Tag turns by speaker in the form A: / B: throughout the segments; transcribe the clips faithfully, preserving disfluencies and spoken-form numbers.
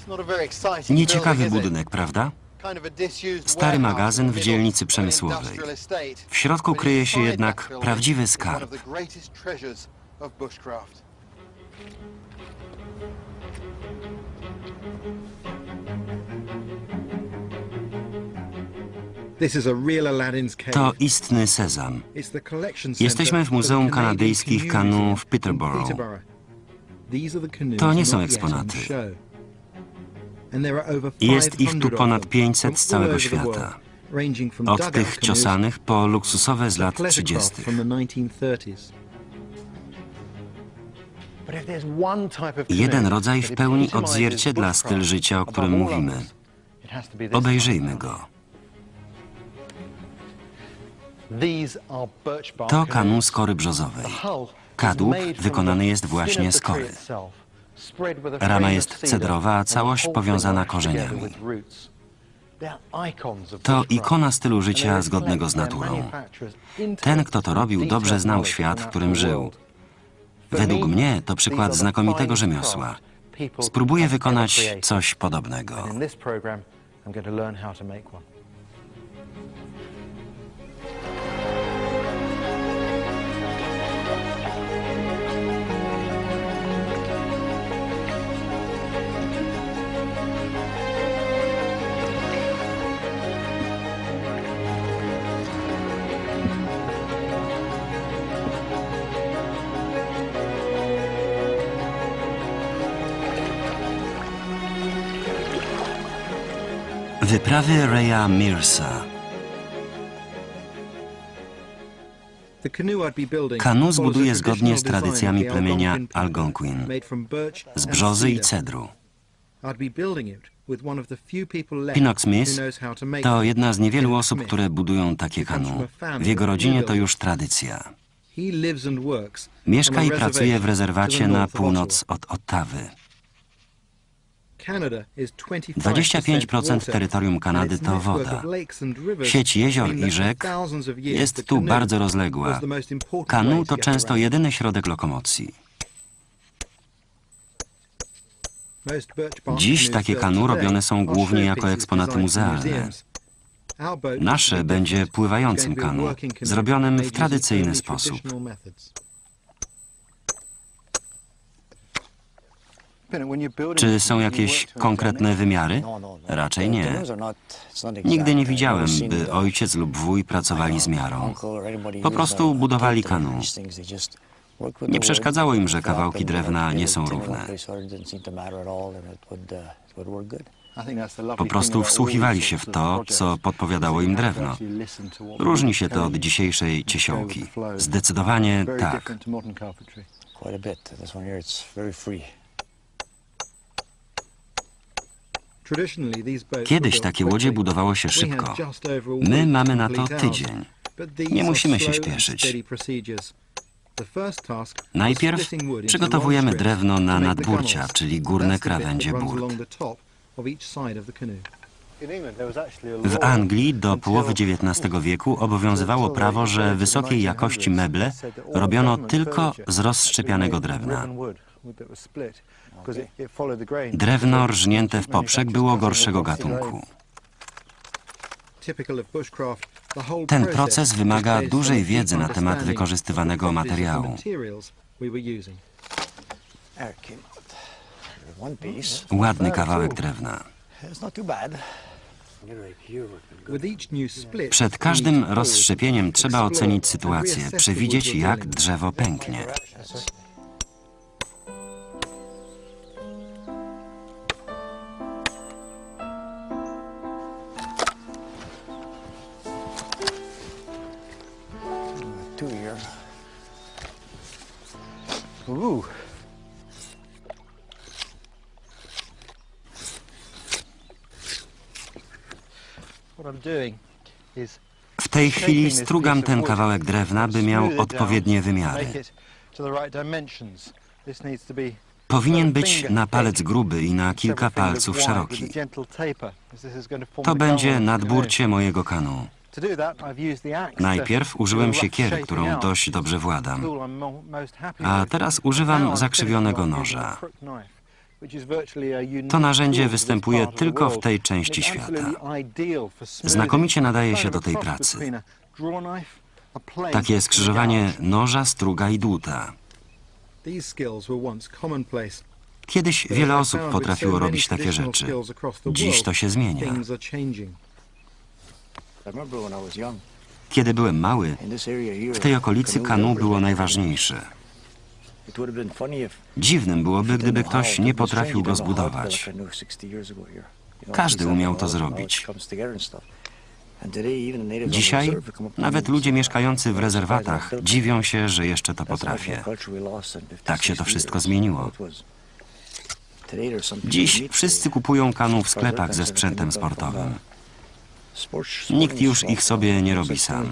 A: Nieciekawy budynek, prawda? Stary magazyn w dzielnicy przemysłowej. W środku kryje się jednak prawdziwy skarb. To istny sezam. Jesteśmy w Muzeum Kanadyjskich Kanów w Peterborough. To nie są eksponaty. Jest ich tu ponad pięćset z całego świata. Od tych ciosanych po luksusowe z lat trzydziestych. Jeden rodzaj w pełni odzwierciedla styl życia, o którym mówimy. Obejrzyjmy go. To kanu z kory brzozowej. Kadłub wykonany jest właśnie z kory. Rama jest cedrowa, a całość powiązana korzeniami. To ikona stylu życia zgodnego z naturą. Ten, kto to robił, dobrze znał świat, w którym żył. Według mnie to przykład znakomitego rzemiosła. Spróbuję wykonać coś podobnego. Wyprawy Raya Mearsa. Kanu zbuduje zgodnie z tradycjami plemienia Algonquin, z brzozy i cedru. Pinnock Smith to jedna z niewielu osób, które budują takie kanu. W jego rodzinie to już tradycja. Mieszka i pracuje w rezerwacie na północ od Ottawy. dwadzieścia pięć procent terytorium Kanady to woda. Sieć jezior i rzek jest tu bardzo rozległa. Kanu to często jedyny środek lokomocji. Dziś takie kanu robione są głównie jako eksponaty muzealne. Nasze będzie pływającym kanu, zrobionym w tradycyjny sposób. Czy są jakieś konkretne wymiary? Raczej nie. Nigdy nie widziałem, by ojciec lub wuj pracowali z miarą. Po prostu budowali kanu. Nie przeszkadzało im, że kawałki drewna nie są równe. Po prostu wsłuchiwali się w to, co podpowiadało im drewno. Różni się to od dzisiejszej ciesiołki. Zdecydowanie tak. Kiedyś takie łodzie budowało się szybko. My mamy na to tydzień. Nie musimy się śpieszyć. Najpierw przygotowujemy drewno na nadburcia, czyli górne krawędzie burt. W Anglii do połowy dziewiętnastego wieku obowiązywało prawo, że wysokiej jakości meble robiono tylko z rozszczepianego drewna. Drewno rżnięte w poprzek było gorszego gatunku. Ten proces wymaga dużej wiedzy na temat wykorzystywanego materiału. Ładny kawałek drewna. Przed każdym rozszczepieniem trzeba ocenić sytuację, przewidzieć, jak drzewo pęknie. W tej chwili strugam ten kawałek drewna, by miał odpowiednie wymiary. Powinien być na palec gruby i na kilka palców szeroki. To będzie nadburcie mojego kanu. Najpierw użyłem siekiery, którą dość dobrze władam, a teraz używam zakrzywionego noża. To narzędzie występuje tylko w tej części świata. Znakomicie nadaje się do tej pracy. Takie skrzyżowanie noża, struga i dłuta. Kiedyś wiele osób potrafiło robić takie rzeczy. Dziś to się zmienia. Kiedy byłem mały, w tej okolicy kanu było najważniejsze. Dziwnym byłoby, gdyby ktoś nie potrafił go zbudować. Każdy umiał to zrobić. Dzisiaj nawet ludzie mieszkający w rezerwatach dziwią się, że jeszcze to potrafię. Tak się to wszystko zmieniło. Dziś wszyscy kupują kanu w sklepach ze sprzętem sportowym. Nikt już ich sobie nie robi sam.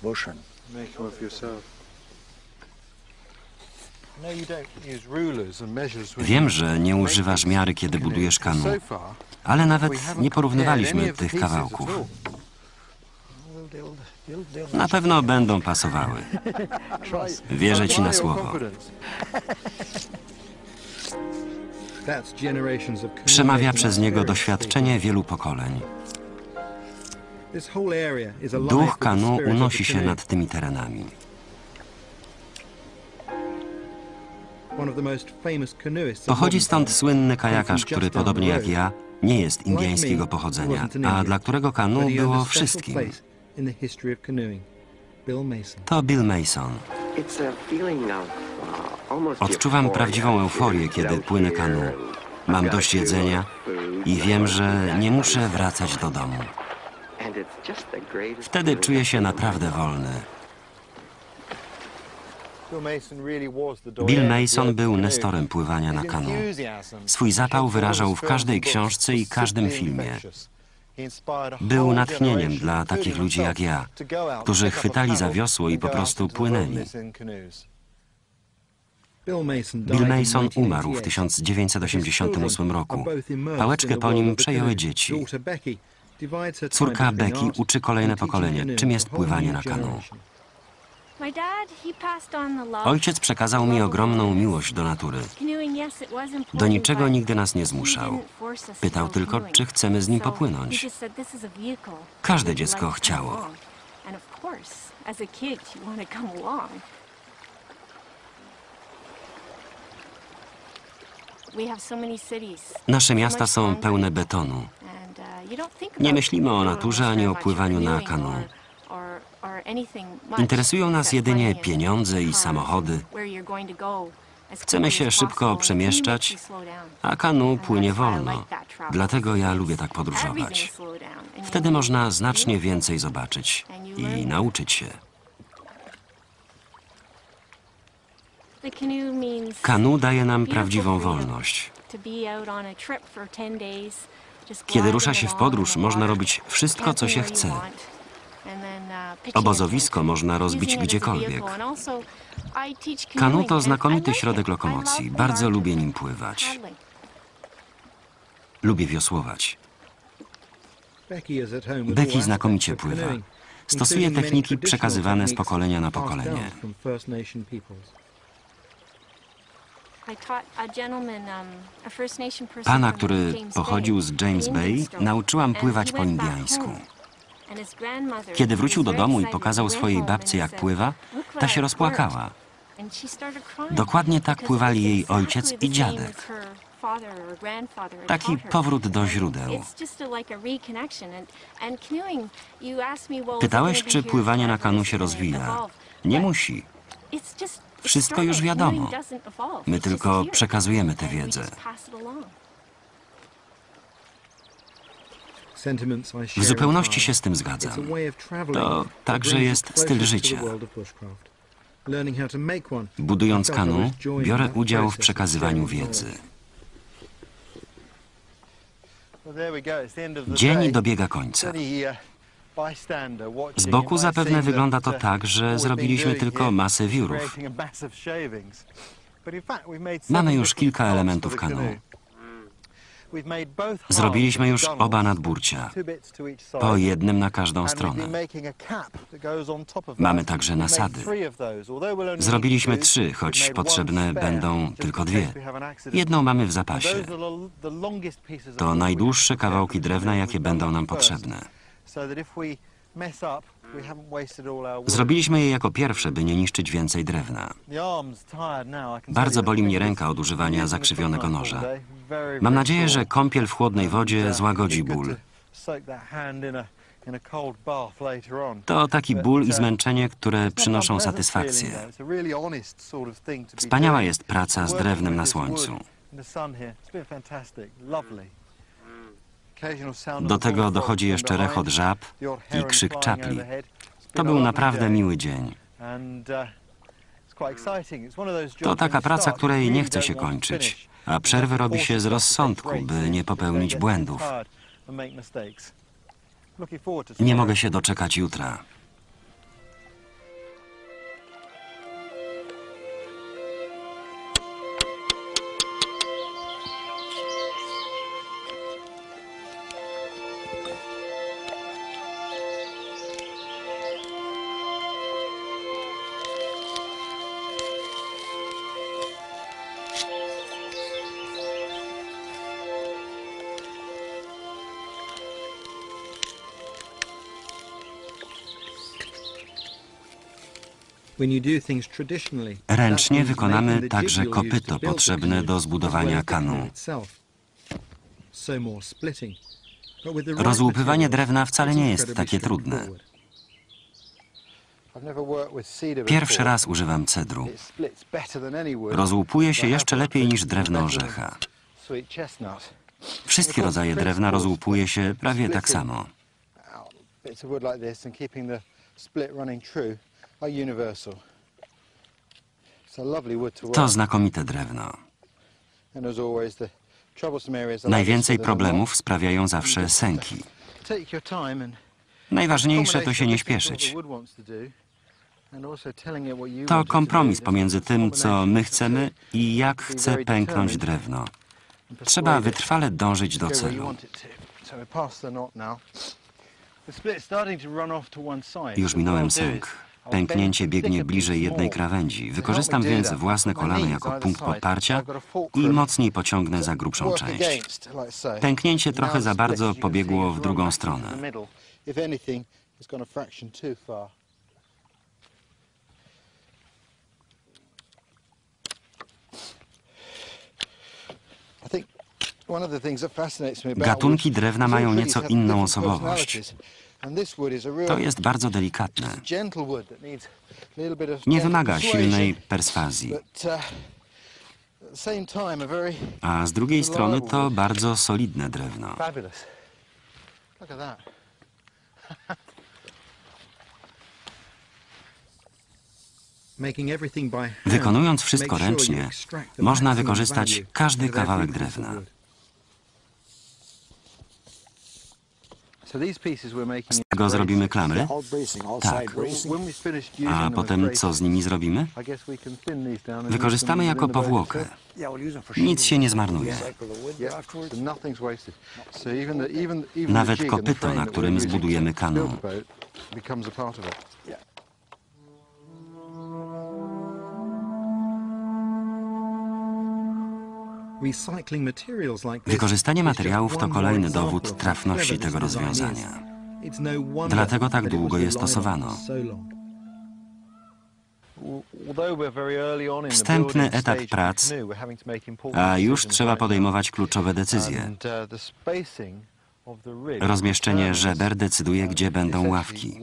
A: Wiem, że nie używasz miary, kiedy budujesz kanu, ale nawet nie porównywaliśmy tych kawałków. Na pewno będą pasowały. Wierzę ci na słowo. Przemawia przez niego doświadczenie wielu pokoleń. Duch kanu unosi się nad tymi terenami. Pochodzi stąd słynny kajakarz, który podobnie jak ja nie jest indyjskiego pochodzenia, a dla którego kanu było wszystkim. To Bill Mason. Odczuwam prawdziwą euforię, kiedy płynę kanu. Mam dość jedzenia i wiem, że nie muszę wracać do domu. Wtedy czuję się naprawdę wolny. Bill Mason był nestorem pływania na kanu. Swój zapał wyrażał w każdej książce i każdym filmie. Był natchnieniem dla takich ludzi jak ja, którzy chwytali za wiosło i po prostu płynęli. Bill Mason umarł w tysiąc dziewięćset osiemdziesiątym ósmym roku. Pałeczkę po nim przejęły dzieci. Córka Becky uczy kolejne pokolenie, czym jest pływanie na kanu. Ojciec przekazał mi ogromną miłość do natury. Do niczego nigdy nas nie zmuszał. Pytał tylko, czy chcemy z nim popłynąć. Każde dziecko chciało. Nasze miasta są pełne betonu. Nie myślimy o naturze ani o pływaniu na kanu. Interesują nas jedynie pieniądze i samochody. Chcemy się szybko przemieszczać, a kanu płynie wolno. Dlatego ja lubię tak podróżować. Wtedy można znacznie więcej zobaczyć i nauczyć się. Kanu daje nam prawdziwą wolność. Kiedy rusza się w podróż, można robić wszystko, co się chce. Obozowisko można rozbić gdziekolwiek. Kanu to znakomity środek lokomocji. Bardzo lubię nim pływać. Lubię wiosłować. Becky znakomicie pływa. Stosuje techniki przekazywane z pokolenia na pokolenie. Pana, który pochodził z James Bay, nauczyłam pływać po indyjsku. Kiedy wrócił do domu i pokazał swojej babci, jak pływa, ta się rozpłakała. Dokładnie tak pływali jej ojciec i dziadek. Taki powrót do źródeł. Pytałeś, czy pływanie na kanu się rozwija. Nie musi. Wszystko już wiadomo. My tylko przekazujemy tę wiedzę. W zupełności się z tym zgadzam. To także jest styl życia. Budując kanu, biorę udział w przekazywaniu wiedzy. Dzień dobiega końca. Z boku zapewne wygląda to tak, że zrobiliśmy tylko masę wiórów. Mamy już kilka elementów kanu. Zrobiliśmy już oba nadburcia, po jednym na każdą stronę. Mamy także nasady. Zrobiliśmy trzy, choć potrzebne będą tylko dwie. Jedną mamy w zapasie. To najdłuższe kawałki drewna, jakie będą nam potrzebne. Zrobiliśmy je jako pierwsze, by nie niszczyć więcej drewna. Bardzo boli mnie ręka od używania zakrzywionego noża. Mam nadzieję, że kąpiel w chłodnej wodzie złagodzi ból. To taki ból i zmęczenie, które przynoszą satysfakcję. Wspaniała jest praca z drewnem na słońcu. Do tego dochodzi jeszcze rechot żab i krzyk czapli. To był naprawdę miły dzień. To taka praca, której nie chce się kończyć, a przerwy robi się z rozsądku, by nie popełnić błędów. Nie mogę się doczekać jutra. Ręcznie wykonamy także kopyto potrzebne do zbudowania kanu. Rozłupywanie drewna wcale nie jest takie trudne. Pierwszy raz używam cedru. Rozłupuje się jeszcze lepiej niż drewno orzecha. Wszystkie rodzaje drewna rozłupuje się prawie tak samo. To znakomite drewno. Najwięcej problemów sprawiają zawsze sęki. Najważniejsze to się nie śpieszyć. To kompromis pomiędzy tym, co my chcemy i jak chce pęknąć drewno. Trzeba wytrwale dążyć do celu. Już minąłem sęk. Pęknięcie biegnie bliżej jednej krawędzi. Wykorzystam więc własne kolano jako punkt podparcia i mocniej pociągnę za grubszą część. Pęknięcie trochę za bardzo pobiegło w drugą stronę. Gatunki drewna mają nieco inną osobowość. To jest bardzo delikatne. Nie wymaga silnej perswazji. A z drugiej strony to bardzo solidne drewno. Wykonując wszystko ręcznie, można wykorzystać każdy kawałek drewna. Z tego zrobimy klamry? Tak. A potem co z nimi zrobimy? Wykorzystamy jako powłokę. Nic się nie zmarnuje. Nawet kopyto, na którym zbudujemy kanu. Wykorzystanie materiałów to kolejny dowód trafności tego rozwiązania. Dlatego tak długo je stosowano. Wstępny etap prac, a już trzeba podejmować kluczowe decyzje. Rozmieszczenie żeber decyduje, gdzie będą ławki,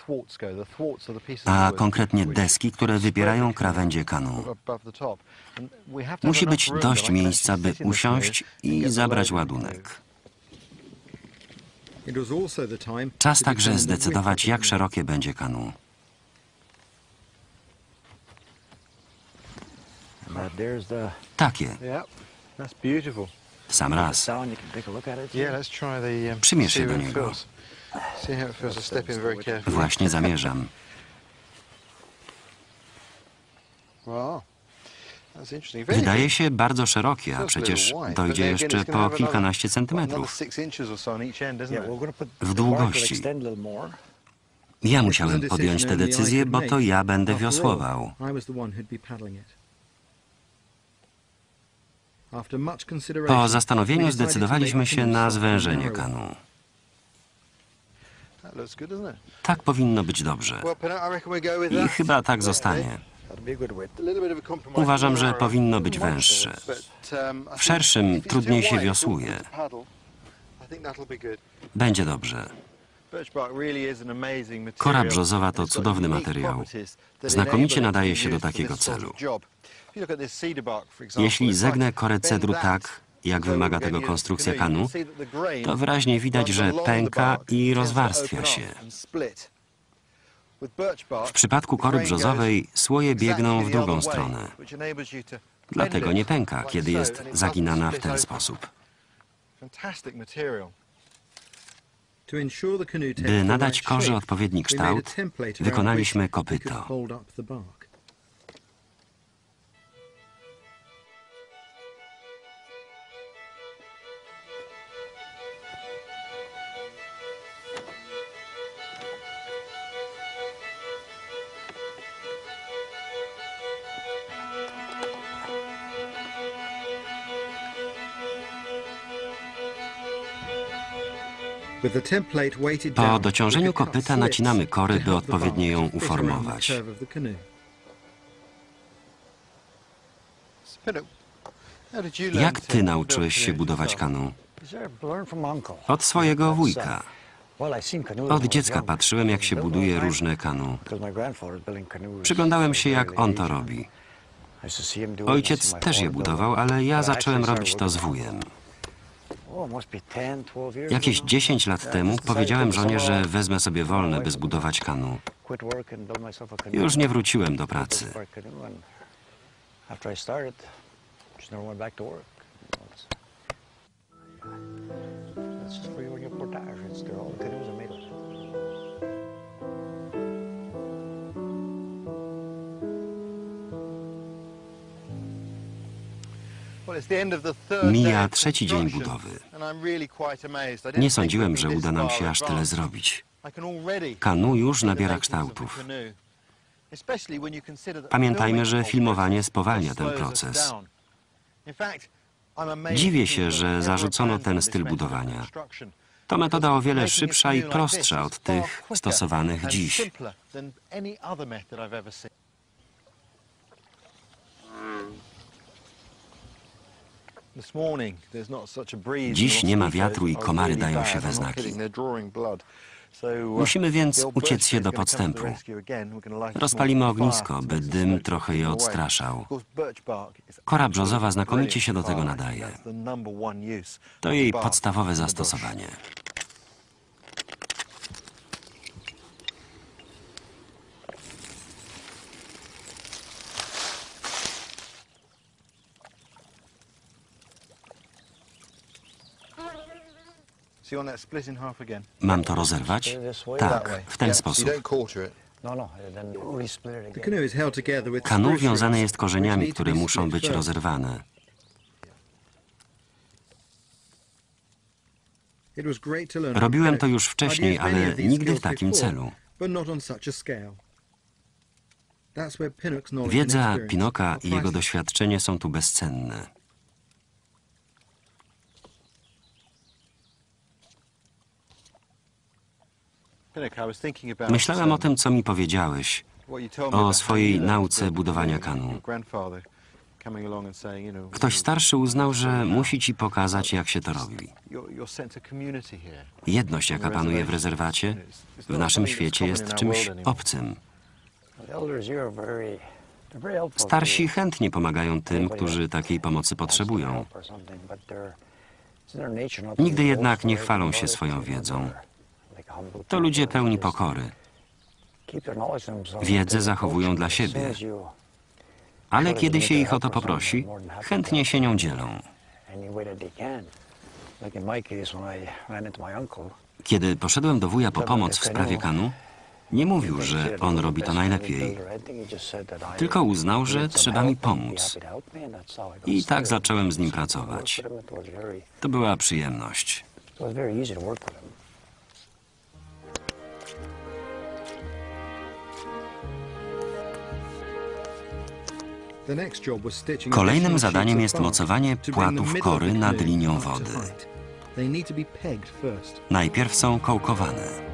A: a konkretnie deski, które wypierają krawędzie kanu. Musi być dość miejsca, by usiąść i zabrać ładunek. Czas także zdecydować, jak szerokie będzie kanu. Takie. W sam raz. Przymierz się do niego. Właśnie zamierzam. Wydaje się bardzo szerokie, a przecież dojdzie jeszcze po kilkanaście centymetrów w długości. Ja musiałem podjąć tę decyzję, bo to ja będę wiosłował. Po zastanowieniu zdecydowaliśmy się na zwężenie kanu. Tak powinno być dobrze. I chyba tak zostanie. Uważam, że powinno być węższe. W szerszym trudniej się wiosłuje. Będzie dobrze. Kora brzozowa to cudowny materiał. Znakomicie nadaje się do takiego celu. Jeśli zegnę korę cedru tak, jak wymaga tego konstrukcja kanu, to wyraźnie widać, że pęka i rozwarstwia się. W przypadku kory brzozowej słoje biegną w drugą stronę. Dlatego nie pęka, kiedy jest zaginana w ten sposób. By nadać korze odpowiedni kształt, wykonaliśmy kopyto. Po dociążeniu kopyta nacinamy kory, by odpowiednio ją uformować. Jak ty nauczyłeś się budować kanu? Od swojego wujka. Od dziecka patrzyłem, jak się buduje różne kanu. Przyglądałem się, jak on to robi. Ojciec też je budował, ale ja zacząłem robić to z wujem. Jakieś dziesięć lat temu powiedziałem żonie, że wezmę sobie wolne, by zbudować kanu. Już nie wróciłem do pracy. Mija trzeci dzień budowy. Nie sądziłem, że uda nam się aż tyle zrobić. Kanu już nabiera kształtów. Pamiętajmy, że filmowanie spowalnia ten proces. Dziwię się, że zarzucono ten styl budowania. To metoda o wiele szybsza i prostsza od tych stosowanych dziś. Dziś nie ma wiatru i komary dają się we znaki. Musimy więc uciec się do podstępu. Rozpalimy ognisko, by dym trochę je odstraszał. Kora brzozowa znakomicie się do tego nadaje. To jej podstawowe zastosowanie. Mam to rozerwać? Tak, w ten sposób. Kanu wiązane jest korzeniami, które muszą być rozerwane. Robiłem to już wcześniej, ale nigdy w takim celu. Wiedza Pinoka i jego doświadczenie są tu bezcenne. Myślałem o tym, co mi powiedziałeś, o swojej nauce budowania kanu. Ktoś starszy uznał, że musi ci pokazać, jak się to robi. Jedność, jaka panuje w rezerwacie, w naszym świecie jest czymś obcym. Starsi chętnie pomagają tym, którzy takiej pomocy potrzebują. Nigdy jednak nie chwalą się swoją wiedzą. To ludzie pełni pokory. Wiedzę zachowują dla siebie. Ale kiedy się ich o to poprosi, chętnie się nią dzielą. Kiedy poszedłem do wuja po pomoc w sprawie kanu, Nie mówił, że on robi to najlepiej. Tylko uznał, że trzeba mi pomóc. I tak zacząłem z nim pracować. To była przyjemność. Kolejnym zadaniem jest mocowanie płatów kory nad linią wody. Najpierw są kołkowane.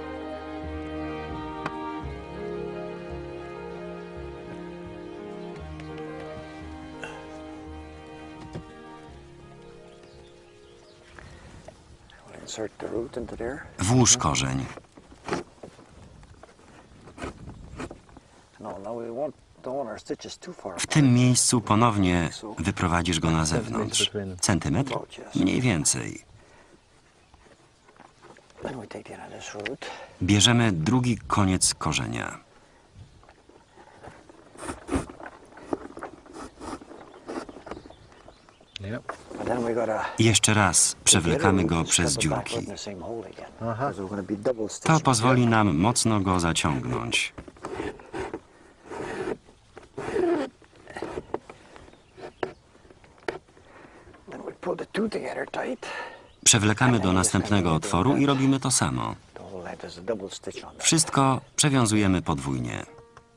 A: Włóż korzeń. W tym miejscu ponownie wyprowadzisz go na zewnątrz. Centymetr? Mniej więcej. Bierzemy drugi koniec korzenia. Jeszcze raz przewlekamy go przez dziurki. To pozwoli nam mocno go zaciągnąć. Przewlekamy do następnego otworu i robimy to samo. Wszystko przewiązujemy podwójnie.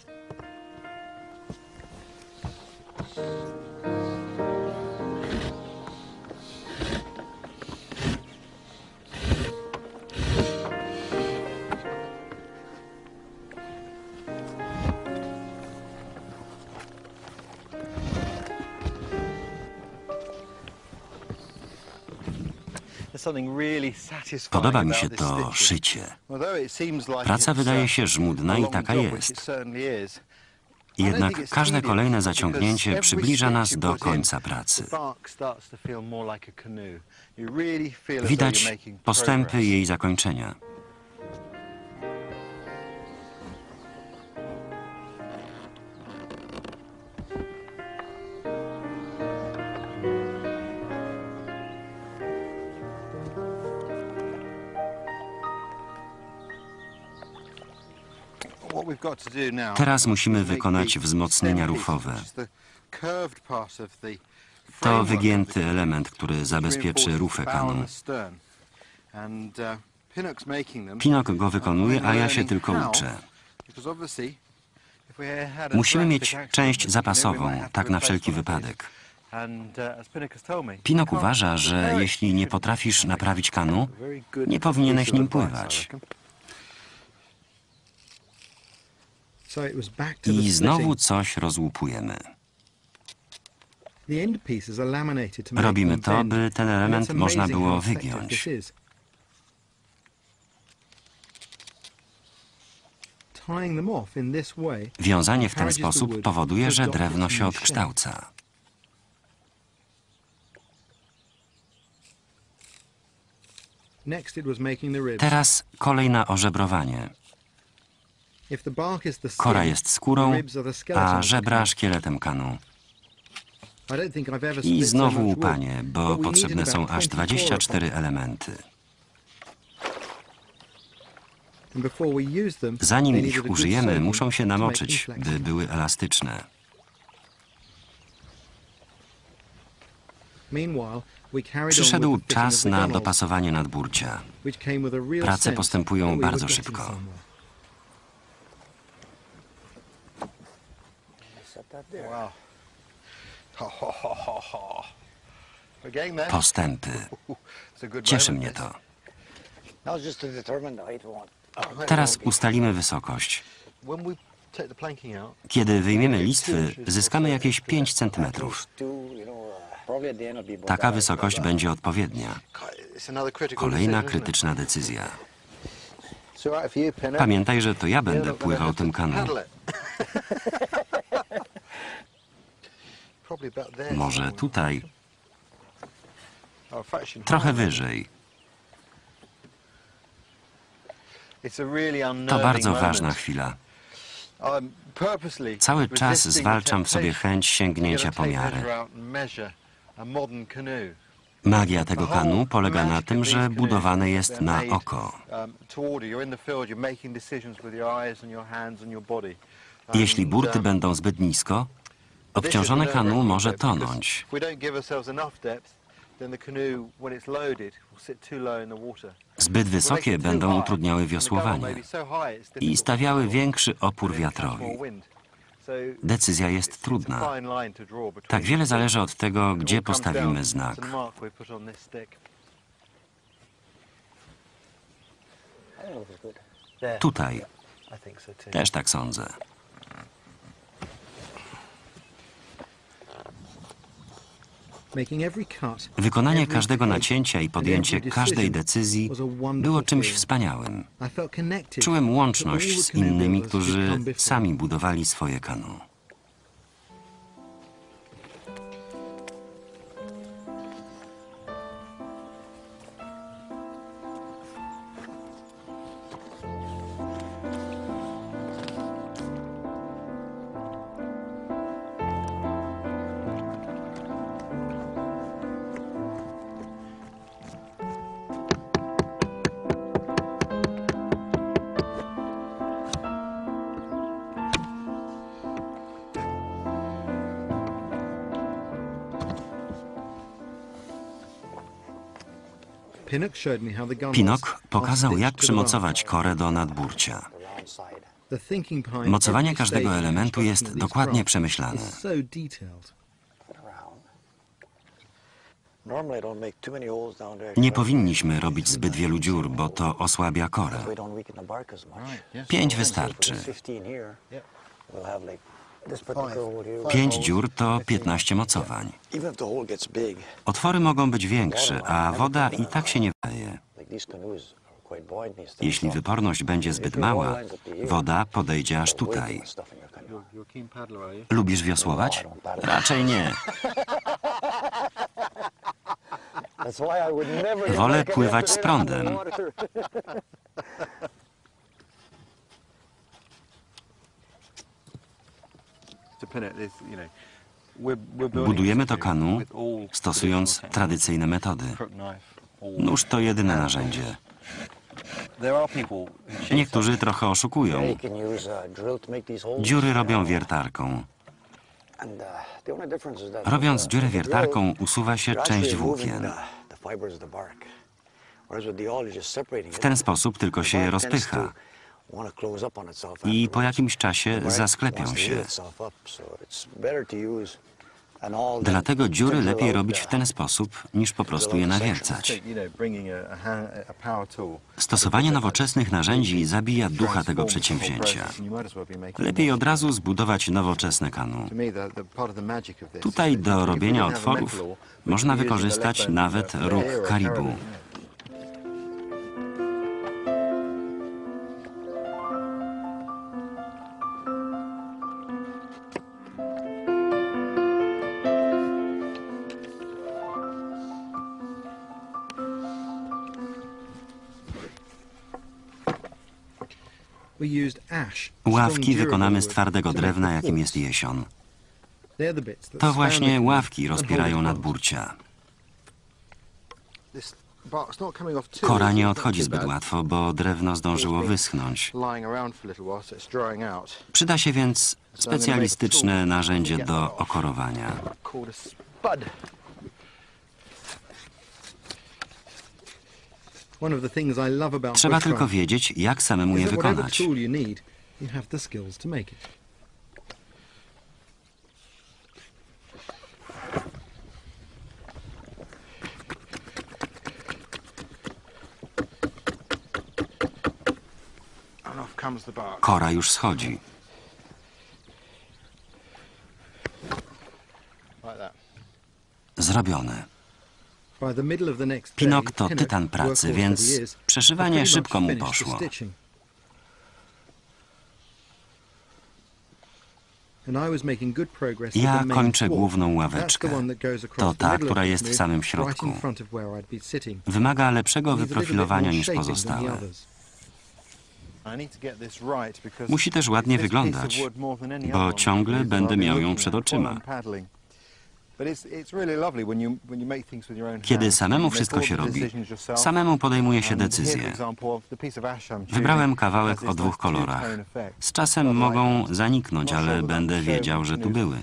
A: Podoba mi się to szycie. Praca wydaje się żmudna i taka jest. Jednak każde kolejne zaciągnięcie przybliża nas do końca pracy. Widać postępy jej zakończenia. Teraz musimy wykonać wzmocnienia rufowe. To wygięty element, który zabezpieczy rufę kanu. Pinok go wykonuje, a ja się tylko uczę. Musimy mieć część zapasową, tak na wszelki wypadek. Pinok uważa, że jeśli nie potrafisz naprawić kanu, nie powinieneś nim pływać. I znowu coś rozłupujemy. Robimy to, by ten element można było wygiąć. Wiązanie w ten sposób powoduje, że drewno się odkształca. Teraz kolej na ożebrowanie. Kora jest skórą, a żebra szkieletem kanu. I znowu łupanie, bo potrzebne są aż dwadzieścia cztery elementy. Zanim ich użyjemy, muszą się namoczyć, by były elastyczne. Przyszedł czas na dopasowanie nadburcia. Prace postępują bardzo szybko. Postępy. Cieszy mnie to. Teraz ustalimy wysokość. Kiedy wyjmiemy listwy, zyskamy jakieś pięć centymetrów. Taka wysokość będzie odpowiednia. Kolejna krytyczna decyzja. Pamiętaj, że to ja będę pływał tym kanu. Może tutaj. Trochę wyżej. To bardzo ważna chwila. Cały czas zwalczam w sobie chęć sięgnięcia po miarę. Magia tego kanu polega na tym, że budowane jest na oko. Jeśli burty będą zbyt nisko, obciążone kanu może tonąć. Zbyt wysokie będą utrudniały wiosłowanie i stawiały większy opór wiatrowi. Decyzja jest trudna. Tak wiele zależy od tego, gdzie postawimy znak. Tutaj. Też tak sądzę. Wykonanie każdego nacięcia i podjęcie każdej decyzji było czymś wspaniałym. Czułem łączność z innymi, którzy sami budowali swoje kanu. Pinnock pokazał, jak przymocować korę do nadburcia. Mocowanie każdego elementu jest dokładnie przemyślane. Nie powinniśmy robić zbyt wielu dziur, bo to osłabia korę. Pięć wystarczy. Pięć dziur to piętnaście mocowań. Otwory mogą być większe, a woda i tak się nie wleje. Jeśli wyporność będzie zbyt mała, woda podejdzie aż tutaj. Lubisz wiosłować? Raczej nie. Wolę pływać z prądem. Budujemy to kanu, stosując tradycyjne metody. Nóż to jedyne narzędzie. Niektórzy trochę oszukują. Dziury robią wiertarką. Robiąc dziurę wiertarką, usuwa się część włókien. W ten sposób tylko się je rozpycha i po jakimś czasie zasklepią się. Dlatego dziury lepiej robić w ten sposób, niż po prostu je nawiercać. Stosowanie nowoczesnych narzędzi zabija ducha tego przedsięwzięcia. Lepiej od razu zbudować nowoczesne kanu. Tutaj do robienia otworów można wykorzystać nawet róg karibu. Ławki wykonamy z twardego drewna, jakim jest jesion. To właśnie ławki rozpierają nadburcia. Kora nie odchodzi zbyt łatwo, bo drewno zdążyło wyschnąć. Przyda się więc specjalistyczne narzędzie do okorowania. Trzeba tylko wiedzieć, jak samemu je wykonać. Kora już schodzi. Zrobione. Pinnock to tytan pracy, więc przeszywanie szybko mu poszło. Ja kończę główną ławeczkę. To ta, która jest w samym środku. Wymaga lepszego wyprofilowania niż pozostałe. Musi też ładnie wyglądać, bo ciągle będę miał ją przed oczyma. Kiedy samemu wszystko się robi, samemu podejmuje się decyzje. Wybrałem kawałek o dwóch kolorach. Z czasem mogą zaniknąć, ale będę wiedział, że tu były.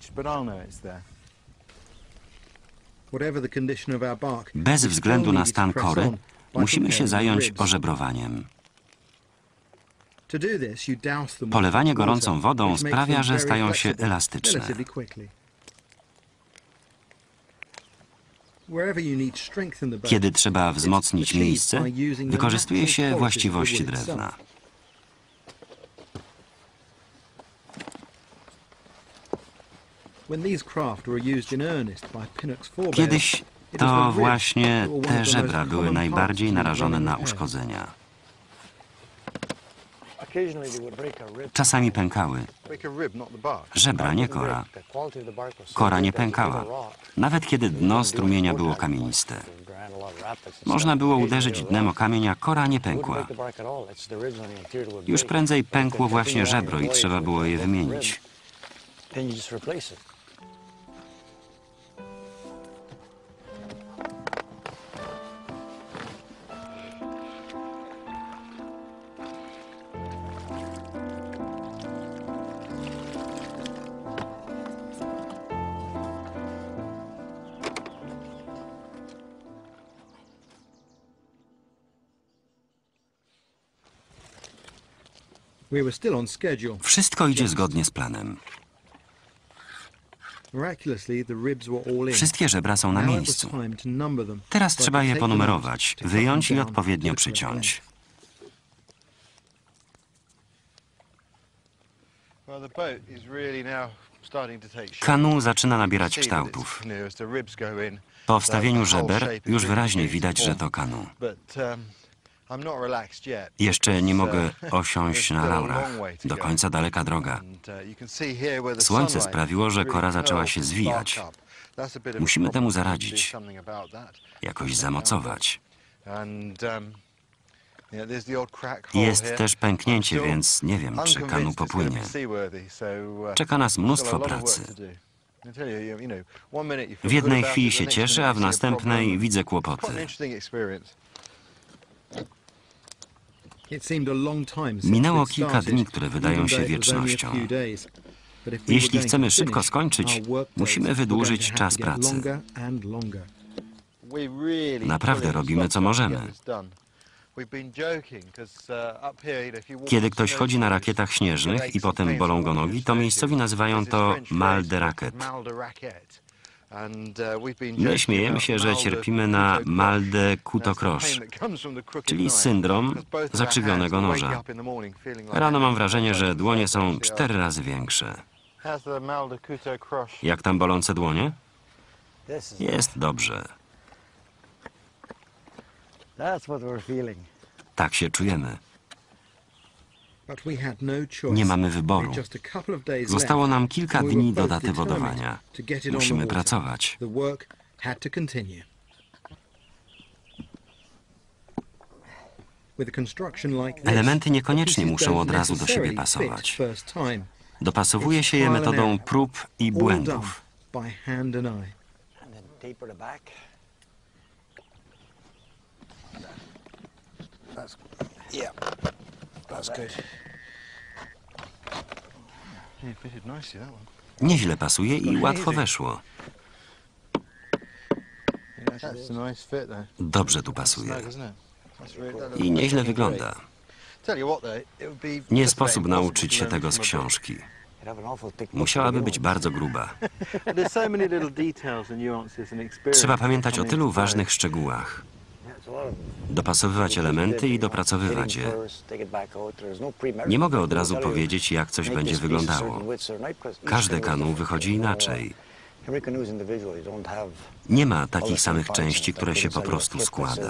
A: Bez względu na stan kory, musimy się zająć ożebrowaniem. Polewanie gorącą wodą sprawia, że stają się elastyczne. Kiedy trzeba wzmocnić miejsce, wykorzystuje się właściwości drewna. Kiedyś to właśnie te żebra były najbardziej narażone na uszkodzenia. Czasami pękały. Żebra, nie kora. Kora nie pękała, nawet kiedy dno strumienia było kamieniste. Można było uderzyć dnem o kamień, a kora nie pękła. Już prędzej pękło właśnie żebro i trzeba było je wymienić. Wszystko idzie zgodnie z planem. Wszystkie żebra są na miejscu. Teraz trzeba je ponumerować, wyjąć i odpowiednio przyciąć. Kanu zaczyna nabierać kształtów. Po wstawieniu żeber już wyraźnie widać, że to kanu. Jeszcze nie mogę osiąść na laurach. Do końca daleka droga. Słońce sprawiło, że kora zaczęła się zwijać. Musimy temu zaradzić. Jakoś zamocować. Jest też pęknięcie, więc nie wiem, czy kanu popłynie. Czeka nas mnóstwo pracy. W jednej chwili się cieszę, a w następnej widzę kłopoty. Minęło kilka dni, które wydają się wiecznością. Jeśli chcemy szybko skończyć, musimy wydłużyć czas pracy. Naprawdę robimy, co możemy. Kiedy ktoś chodzi na rakietach śnieżnych i potem bolą go nogi, to miejscowi nazywają to mal de raquette. My śmiejemy się, że cierpimy na mal de couteau-croche, czyli syndrom zakrzywionego noża. Rano mam wrażenie, że dłonie są cztery razy większe. Jak tam bolące dłonie? Jest dobrze. Tak się czujemy. Nie mamy wyboru. Zostało nam kilka dni do daty wodowania. Musimy pracować. Elementy niekoniecznie muszą od razu do siebie pasować. Dopasowuje się je metodą prób i błędów. Nieźle pasuje i łatwo weszło. Dobrze tu pasuje. I nieźle wygląda. Nie sposób nauczyć się tego z książki. Musiałaby być bardzo gruba. Trzeba pamiętać o tylu ważnych szczegółach. Dopasowywać elementy i dopracowywać je. Nie mogę od razu powiedzieć, jak coś będzie wyglądało. Każde kanu wychodzi inaczej. Nie ma takich samych części, które się po prostu składa.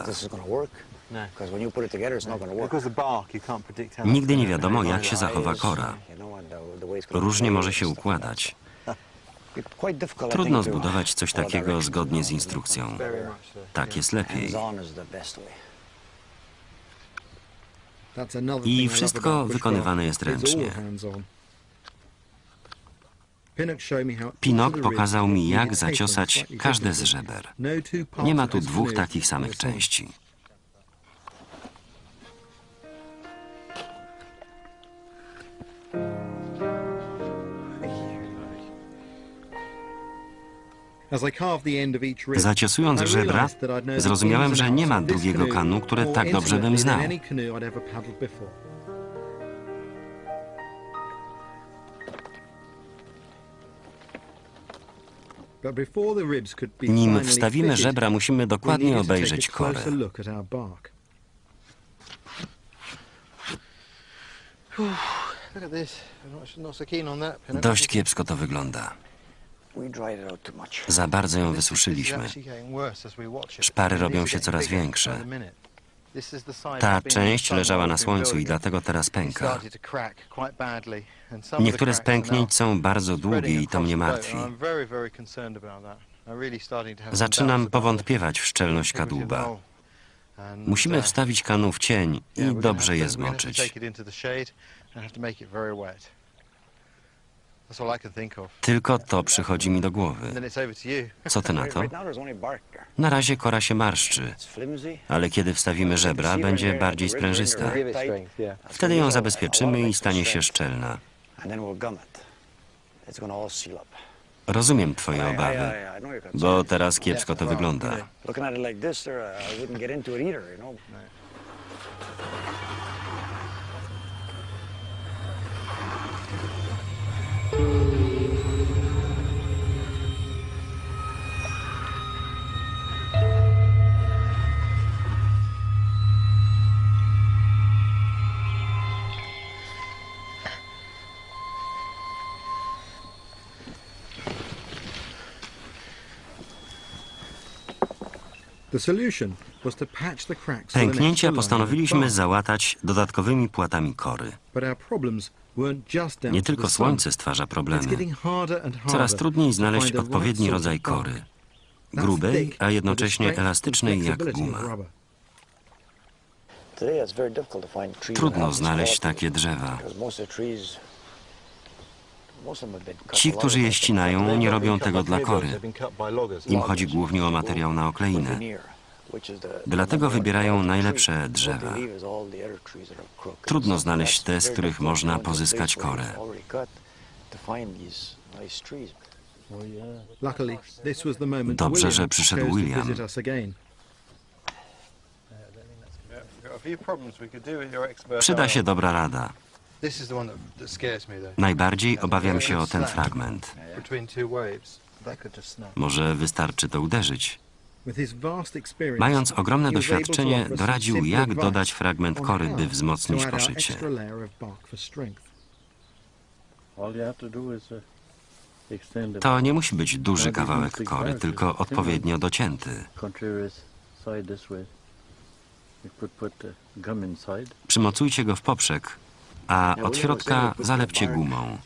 A: Nigdy nie wiadomo, jak się zachowa kora. Różnie może się układać. Trudno zbudować coś takiego zgodnie z instrukcją. Tak jest lepiej. I wszystko wykonywane jest ręcznie. Pinnock pokazał mi, jak zaciosać każde z żeber. Nie ma tu dwóch takich samych części. Zaciosując żebra, zrozumiałem, że nie ma drugiego kanu, które tak dobrze bym znał. Nim wstawimy żebra, musimy dokładnie obejrzeć korę. Dość kiepsko to wygląda. Za bardzo ją wysuszyliśmy. Szpary robią się coraz większe. Ta część leżała na słońcu i dlatego teraz pęka. Niektóre z pęknięć są bardzo długie i to mnie martwi. Zaczynam powątpiewać w szczelność kadłuba. Musimy wstawić kanu w cień i dobrze je zmoczyć. Tylko to przychodzi mi do głowy. Co ty na to? Na razie kora się marszczy, ale kiedy wstawimy żebra, będzie bardziej sprężysta. Wtedy ją zabezpieczymy i stanie się szczelna. Rozumiem twoje obawy, bo teraz kiepsko to wygląda. Pęknięcia postanowiliśmy załatać dodatkowymi płatami kory. Nie tylko słońce stwarza problemy. Coraz trudniej znaleźć odpowiedni rodzaj kory. Grubej, a jednocześnie elastycznej jak guma. Trudno znaleźć takie drzewa. Ci, którzy je ścinają, nie robią tego dla kory. Im chodzi głównie o materiał na okleinę. Dlatego wybierają najlepsze drzewa. Trudno znaleźć te, z których można pozyskać korę. Dobrze, że przyszedł William. Przyda się dobra rada. Najbardziej obawiam się o ten fragment. Może wystarczy to uderzyć. Mając ogromne doświadczenie, doradził, jak dodać fragment kory, by wzmocnić poszycie. To nie musi być duży kawałek kory, tylko odpowiednio docięty. Przymocujcie go w poprzek, a od środka zalepcie gumą.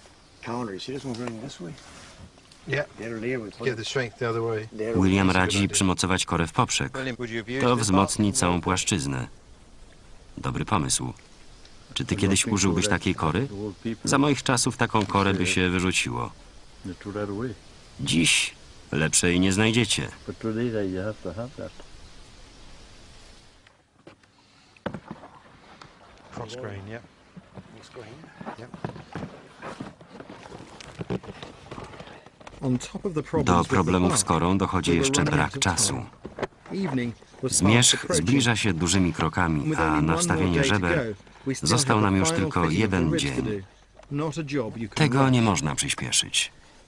A: William radzi przymocować korę w poprzek. To wzmocni całą płaszczyznę. Dobry pomysł. Czy ty kiedyś użyłbyś takiej kory? Za moich czasów taką korę by się wyrzuciło. Dziś lepszej nie znajdziecie. Do problemów z korą dochodzi jeszcze brak czasu. Zmierzch zbliża się dużymi krokami, a na wstawienie żeber został nam już tylko jeden dzień. Tego nie można przyspieszyć.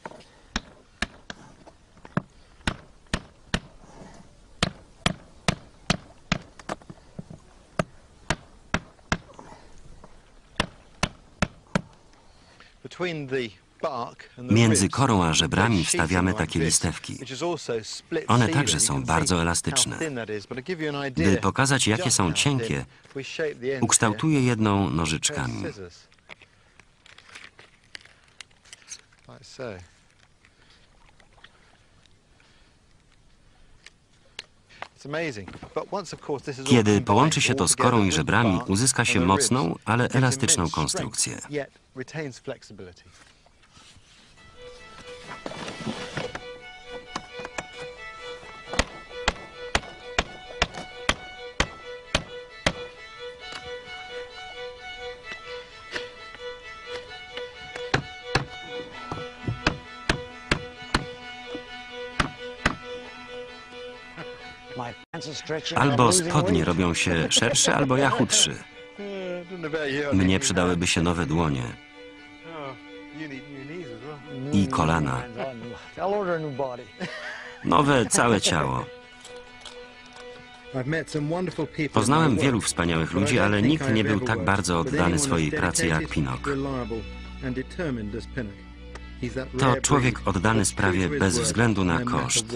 A: Między korą a żebrami wstawiamy takie listewki. One także są bardzo elastyczne. By pokazać, jakie są cienkie, ukształtuję jedną nożyczkami. Kiedy połączy się to z korą i żebrami, uzyska się mocną, ale elastyczną konstrukcję. Albo spodnie robią się szersze, albo ja chudszy. Mnie przydałyby się nowe dłonie. I kolana. Nowe całe ciało. Poznałem wielu wspaniałych ludzi, ale nikt nie był tak bardzo oddany swojej pracy jak Pinnock. To człowiek oddany sprawie bez względu na koszt.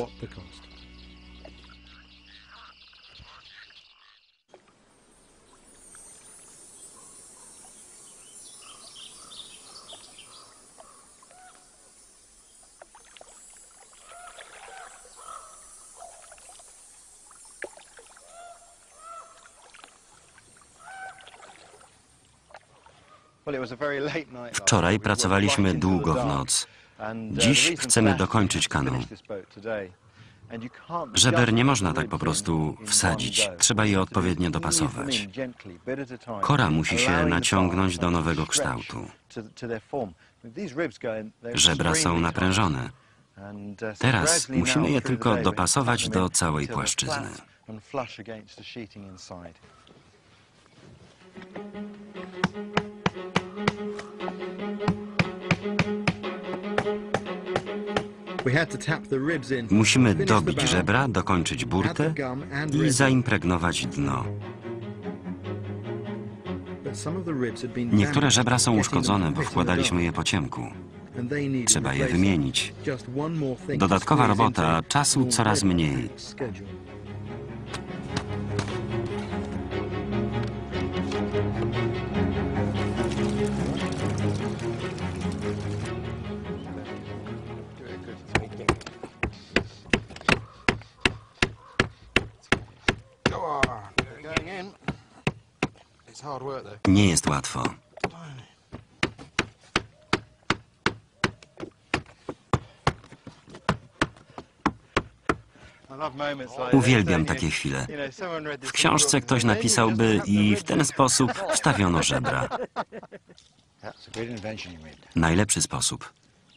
A: Wczoraj pracowaliśmy długo w noc. Dziś chcemy dokończyć kanał. Żeber nie można tak po prostu wsadzić. Trzeba je odpowiednio dopasować. Kora musi się naciągnąć do nowego kształtu. Żebra są naprężone. Teraz musimy je tylko dopasować do całej płaszczyzny. Musimy dobić żebra, dokończyć burtę i zaimpregnować dno. Niektóre żebra są uszkodzone, bo wkładaliśmy je po ciemku. Trzeba je wymienić. Dodatkowa robota, a czasu coraz mniej. Nie jest łatwo. Uwielbiam takie chwile. W książce ktoś napisałby i w ten sposób wstawiono żebra. Najlepszy sposób.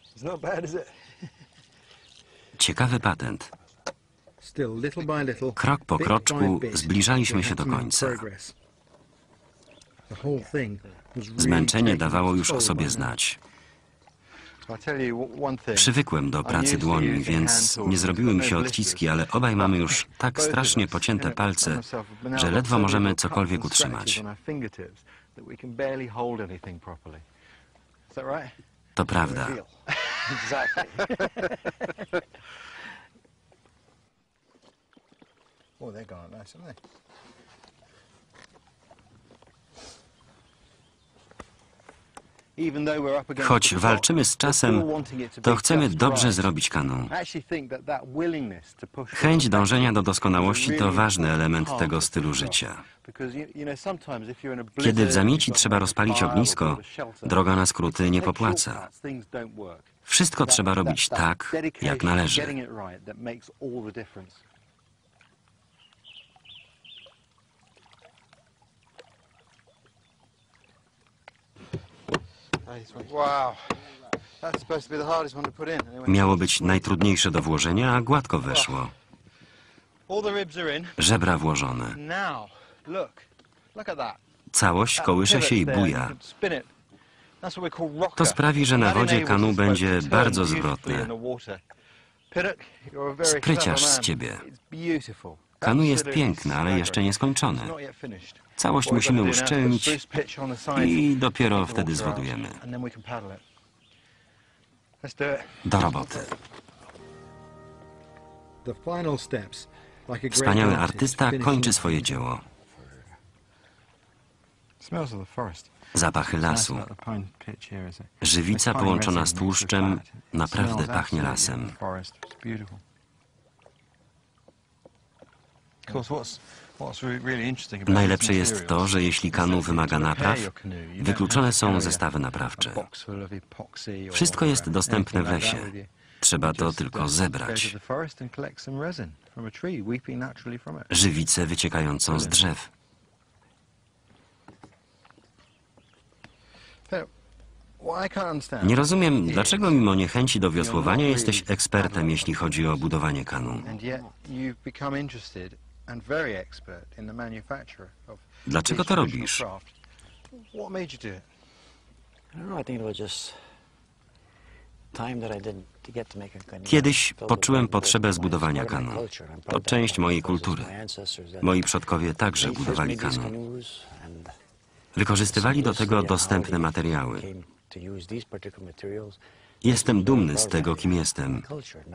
A: Ciekawy patent. Krok po kroczku zbliżaliśmy się do końca. Zmęczenie dawało już o sobie znać. Przywykłem do pracy dłoni, więc nie zrobiły mi się odciski, ale obaj mamy już tak strasznie pocięte palce, że ledwo możemy cokolwiek utrzymać. To prawda. Choć walczymy z czasem, to chcemy dobrze zrobić kanał. Chęć dążenia do doskonałości to ważny element tego stylu życia. Kiedy w zamieci trzeba rozpalić ognisko, droga na skróty nie popłaca. Wszystko trzeba robić tak, jak należy. Miało być najtrudniejsze do włożenia, a gładko weszło. Żebra włożone. Całość kołysze się i buja. To sprawi, że na wodzie kanu będzie bardzo zwrotne. Spryciarz z ciebie. Kanu jest piękne, ale jeszcze nieskończone. Całość musimy uszczelnić i dopiero wtedy zwodujemy. Do roboty. Wspaniały artysta kończy swoje dzieło. Zapachy lasu. Żywica połączona z tłuszczem naprawdę pachnie lasem. Najlepsze jest to, że jeśli kanu wymaga napraw, wykluczone są zestawy naprawcze. Wszystko jest dostępne w lesie. Trzeba to tylko zebrać. Żywicę wyciekającą z drzew. Nie rozumiem, dlaczego mimo niechęci do wiosłowania jesteś ekspertem, jeśli chodzi o budowanie kanu. Dlaczego to robisz? Kiedyś poczułem potrzebę zbudowania kanu. To część mojej kultury. Moi przodkowie także budowali kanu. Wykorzystywali do tego dostępne materiały. Jestem dumny z tego, kim jestem.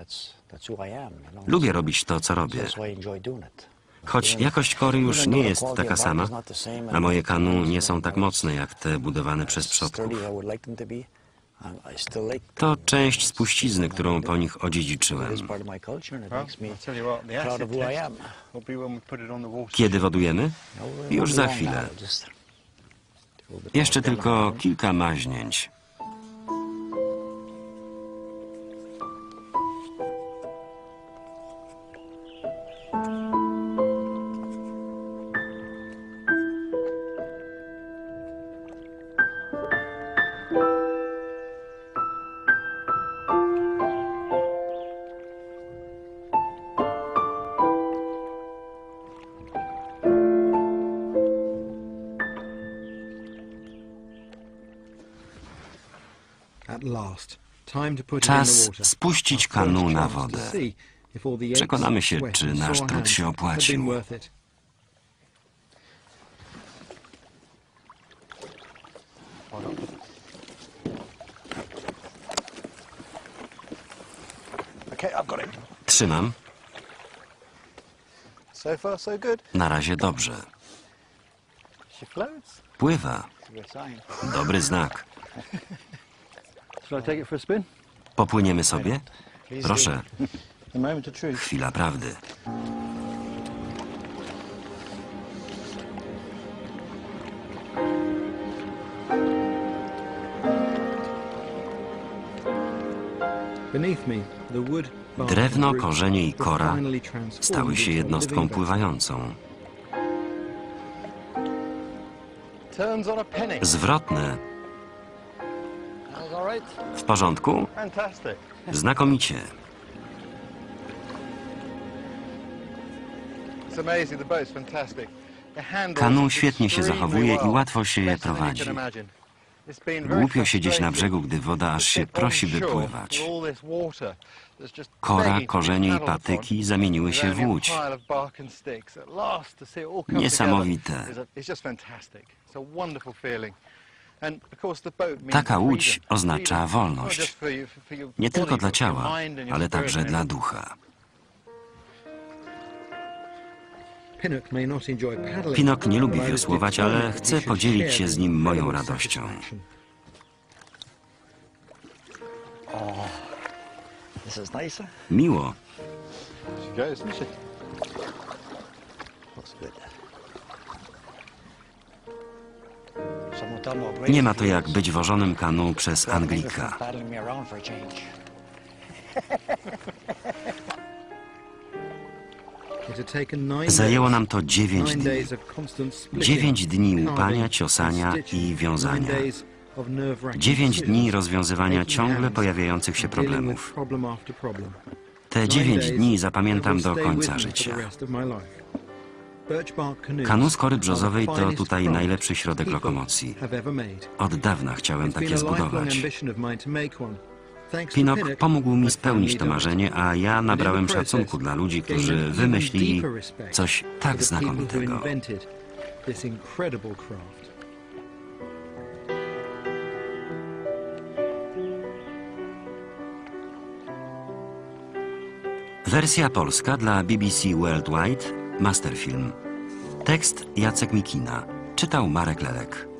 A: Lubię robić to, co robię. Choć jakość kory już nie jest taka sama, a moje kanu nie są tak mocne jak te budowane przez przodków. To część spuścizny, którą po nich odziedziczyłem. Kiedy wodujemy? Już za chwilę. Jeszcze tylko kilka maźnięć. Czas spuścić kanu na wodę. Przekonamy się, czy nasz trud się opłacił. Trzymam. Na razie dobrze. Pływa. Dobry znak. Popłyniemy sobie? Proszę. Chwila prawdy. Drewno, korzenie i kora stały się jednostką pływającą. Zwrotne. W porządku? Znakomicie. Kanu świetnie się zachowuje i łatwo się je prowadzi. Głupio siedzieć na brzegu, gdy woda aż się prosi, by pływać. Kora, korzenie i patyki zamieniły się w łódź. Niesamowite. Taka łódź oznacza wolność. Nie tylko dla ciała, ale także dla ducha. Pinok nie lubi wiosłować, ale chce podzielić się z nim moją radością. Miło. Nie ma to jak być wożonym kanu przez Anglika. Zajęło nam to dziewięć dni. Dziewięć dni łupania, ciosania i wiązania. Dziewięć dni rozwiązywania ciągle pojawiających się problemów. Te dziewięć dni zapamiętam do końca życia. Kanu z kory brzozowej to tutaj najlepszy środek lokomocji. Od dawna chciałem takie zbudować. Pinok pomógł mi spełnić to marzenie, a ja nabrałem szacunku dla ludzi, którzy wymyślili coś tak znakomitego. Wersja polska dla B B C Worldwide, Masterfilm. Tekst Jacek Mikina. Czytał Marek Lelek.